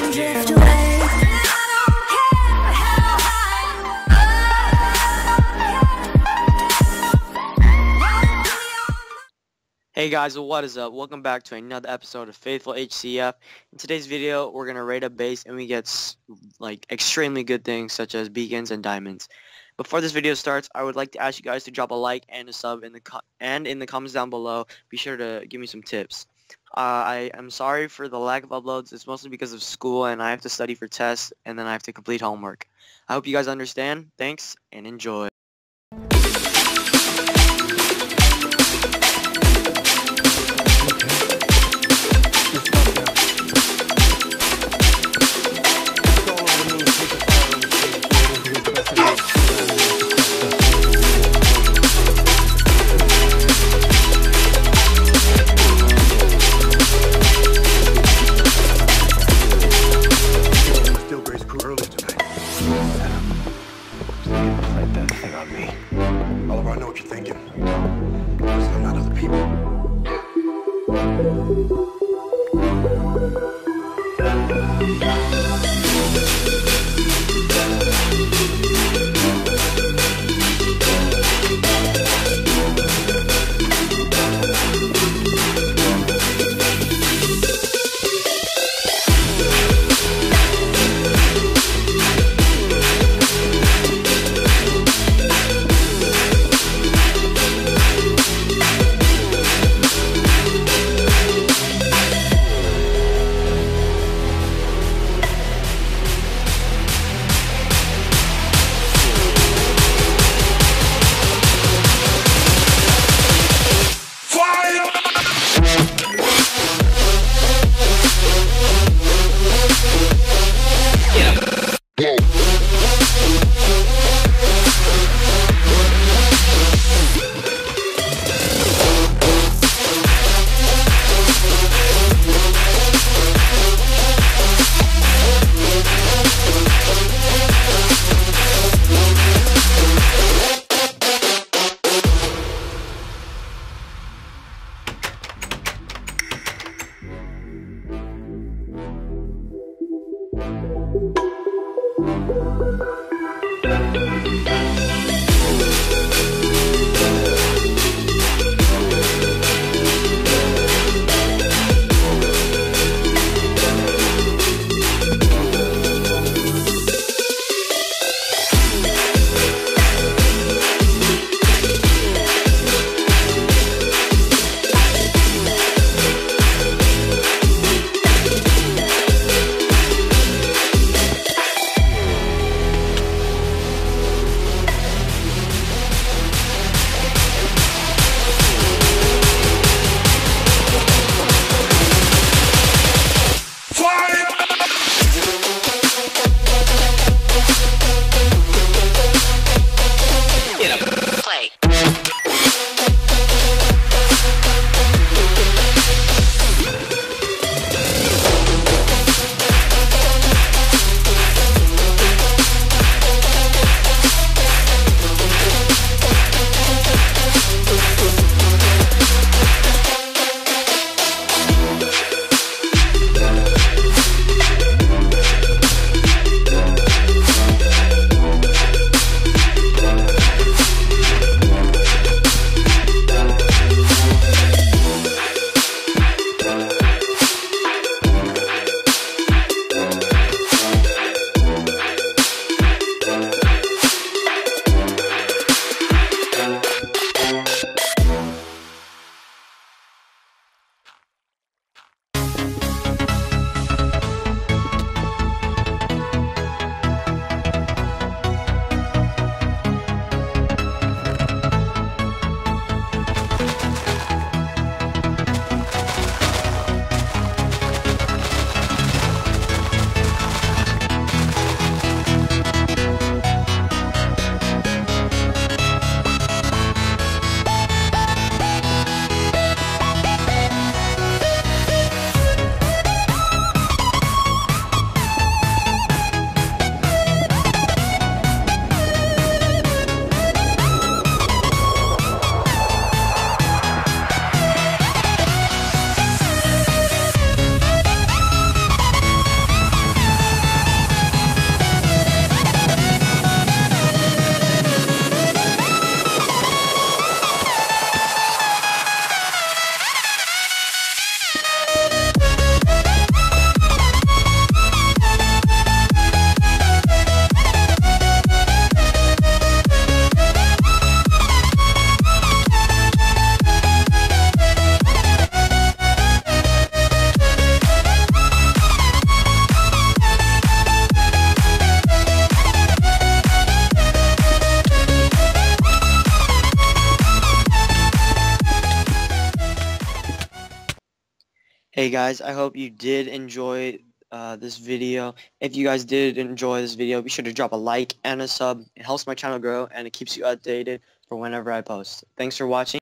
drift away. Hey guys, what is up? Welcome back to another episode of Faithful HCF. In today's video, we're gonna raid a base and we get like extremely good things such as beacons and diamonds. Before this video starts, I would like to ask you guys to drop a like and a sub in the comments down below. Be sure to give me some tips. I am sorry for the lack of uploads. It's mostly because of school and I have to study for tests and then I have to complete homework. I hope you guys understand. Thanks and enjoy. Hey guys, I hope you did enjoy this video. If you guys did enjoy this video, be sure to drop a like and a sub. It helps my channel grow and it keeps you updated for whenever I post. Thanks for watching.